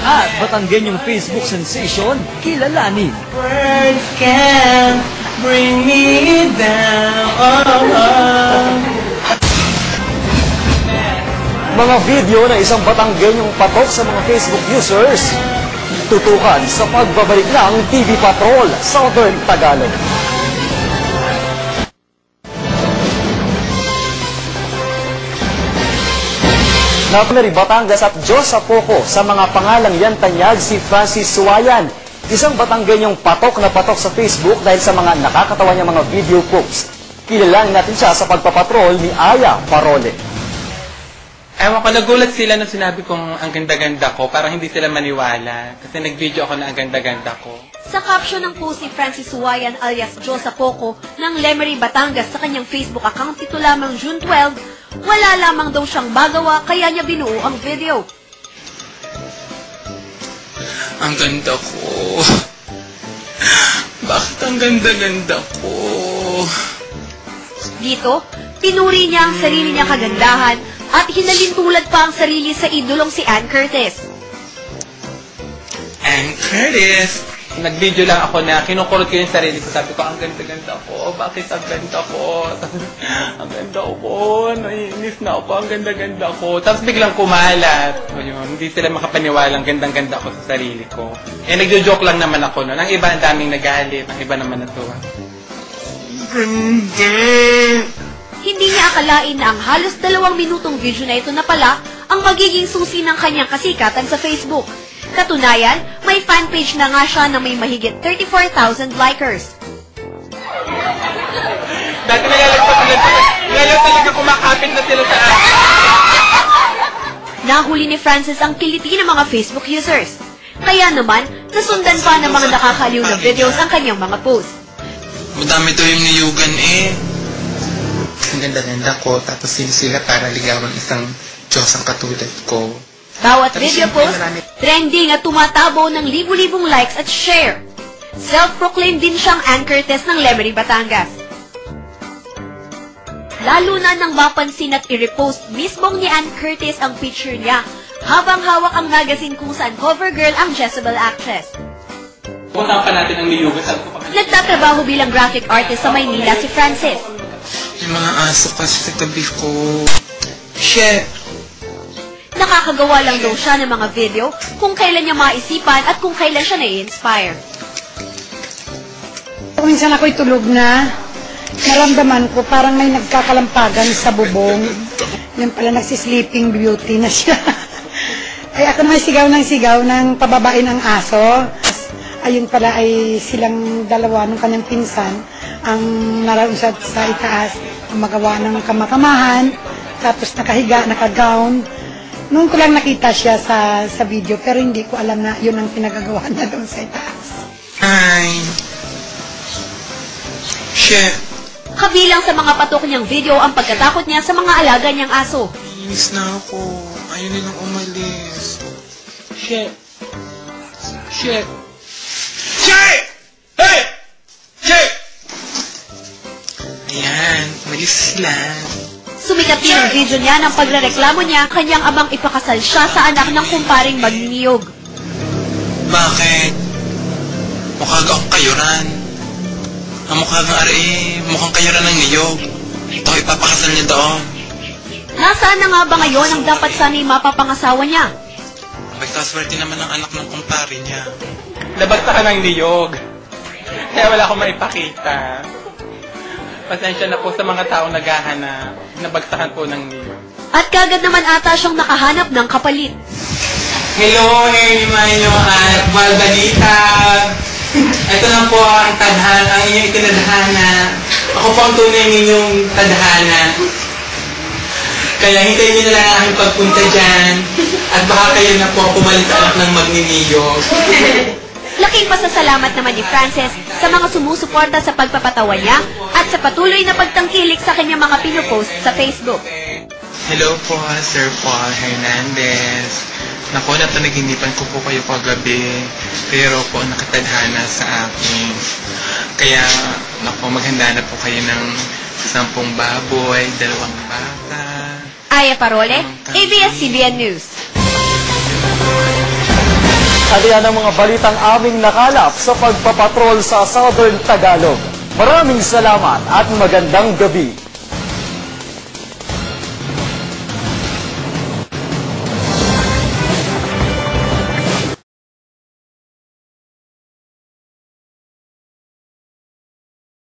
at Batanggenyong Facebook sensation, kilalanin. Words can bring me down. Mga video na isang Batanggenyong patok sa mga Facebook users. Tutukan sa pagbabalik ng TV Patrol, Southern Tagalog. Napameri Batangas at Diyos sa Poco sa mga pangalang yan tanyag si Francis Suwayan. Isang Batanggenyong patok na patok sa Facebook dahil sa mga nakakatawa niyang mga video posts. Kilalanin natin siya sa pagpapatrol ni Aya Parole. Ewan ko, nagulat sila nung sinabi kong ang ganda-ganda ko, parang hindi sila maniwala. Kasi nag-video ako na ang ganda-ganda ko. Sa caption ng post ni Francis Suwayan alias Diyos sa Poco ng Lemery, Batangas sa kanyang Facebook account nito lamang June 12, wala lamang daw siyang magawa kaya niya binuo ang video. Ang ganda ko. Bakit ang ganda-ganda ko? Dito, pinuri niya ang sarili niyang kagandahan at hinalintulad pa ang sarili sa idolong si Ann Curtis. Ann Curtis! Nag-video lang ako na kinukulot ko yung sarili ko. Sabi ko, ang ganda-ganda ko. Bakit ang ganda ko? Ang ganda ko. Naiinis na ako. Ang ganda-ganda ko. Tapos biglang kumalat. O yun, hindi sila makapaniwala ang gandang-ganda ko sa sarili ko. Eh, nagjo-joke lang naman ako. No? Ang iba, ang daming nagalit. Ang iba naman natuwa. Ganda! Hindi niya akalain na ang halos 2 minutong video na ito na pala ang magiging susi ng kanyang kasikatan sa Facebook. Katunayan, may fanpage na nga siya na may mahigit 34,000 likers. Dati nalalagpas sila. Ngayon talaga kumakapit na sila sa akin. Nahuli ni Francis ang kiliti ng mga Facebook users. Kaya naman, nasundan pa ng mga nakakaliw na videos ang kanyang mga posts. Madami to yung niyugan eh. Ang ganda-ganda ko, tapos sila para ligawan isang Diyos ang katulad ko. Bawat video post, trending at tumatabo ng libu-libong likes at share. Self-proclaimed din siyang Ann Curtis ng Lemery, Batangas. Lalo na nang mapansin at i-repost mismong ni Ann Curtis ang picture niya, habang hawak ang magazine kung saan cover girl ang Jezebel actress. Punta pa natin ang niyugan. Nagtatrabaho bilang graphic artist sa Maynila si Francis. Yung mga aso kasi sa tabi ko. Shit! Nakakagawa lang daw siya ng mga video kung kailan niya maisipan at kung kailan siya nai-inspire. Minsan ako'y tulog na, naramdaman ko parang may nagkakalampagan sa bubong. Yan pala nagsisleeping beauty na siya. Ay ako naman sigaw ng pababain ng aso. Ayun pala ay silang dalawa ng kanyang pinsan ang naroon sa itaas, magawa ng kamakamahan, tapos nakahiga, nakagown. Noon ko lang nakita siya sa video, pero hindi ko alam na yun ang pinagagawa niya doon sa itaas. Ay. Shit. Kabilang sa mga patok niyang video ang pagkatakot niya sa mga alaga niyang aso. Inis na ako. Ayaw nilang umalis. Shit. Shit. Shit! Hey! Shit! Ayan, umalis sila. Sumikat din ang video niya ng pagrereklamo niya kanyang abang ipakasal siya sa anak ng kumparing magniniyog. Bakit? Mukha akong kayuran. Ang mukha ng mukhang kayuran ng niyog. Ito, ipapakasal niya doon. Nasaan na nga ba ngayon ang dapat sana'y mapapangasawa niya? Magkaswerte naman ang anak ng kumpare niya. Nabagta ka ng niyog. Kaya wala akong maipakita. Pasensya na po sa mga taong naghahanap. Nabagsakan po ng niyog. At kagad naman ata siyang nakahanap ng kapalit. Hello, Manyo at Balbalita. Ito lang po ang tadhana, ang inyong itinadhana. Ako po ang tunay ninyong tadhana. Kaya hintayin niyo na lang ang aking pagpunta dyan. At baka kayo na po pumalit sa anak ng magniniyog. Laking pasasalamat naman ni Francis sa mga sumusuporta sa pagpapatawa niya at sa patuloy na pagtangkilik sa kanyang mga pinupost sa Facebook. Hello po, Sir Paul Hernandez. Naku, napanaginipan ko po kayo kagabi. Pero po nakatadhana sa akin. Kaya, naku, maghanda na po kayo ng 10 baboy, 2 baka. Aya Parole, ABS-CBN News. At yan ang mga balitang aming nakalap sa pagpapatrol sa Southern Tagalog. Maraming salamat at magandang gabi.